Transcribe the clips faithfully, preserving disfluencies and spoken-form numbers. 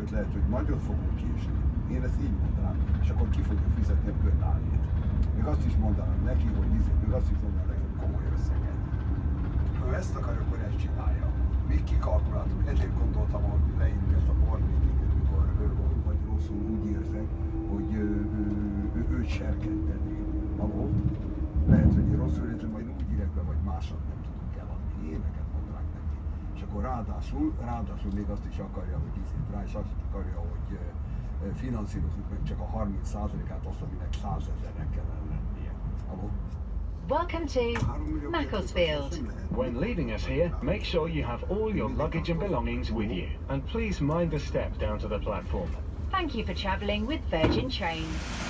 sőt lehet, hogy nagyon fogunk késni. Én ezt így mondanám, és akkor ki fogja fizetni a kötállét. Még azt is mondanám neki, hogy izé, még azt is mondanám neki, hogy komoly összeget. Ha ezt akar, akkor ezt csinálja. Még kikalkuláltuk, ezért gondoltam, hogy leírjuk ezt a board meetinget, mikor ő volt, vagy rosszul úgy érzem, hogy ő, ő, ő, őt serkenteni. Ha volt, lehet, hogy én rosszul értem, majd úgy írek be, vagy másat nem tudunk eladni. Ilyeneket mondanák neki. És akkor ráadásul, ráadásul még azt is akarja, hogy izét rá, és azt akarja, hogy finanszírozunk meg csak a harminc százalékát, azt, aminek százezernek kellene lennie. Ahol Welcome to Macclesfield. When leaving us here, make sure you have all your luggage and belongings with you, and please mind the step down to the platform. Thank you for travelling with Virgin Trains.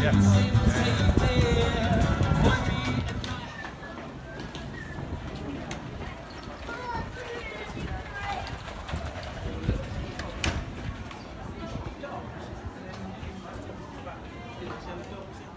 Yes.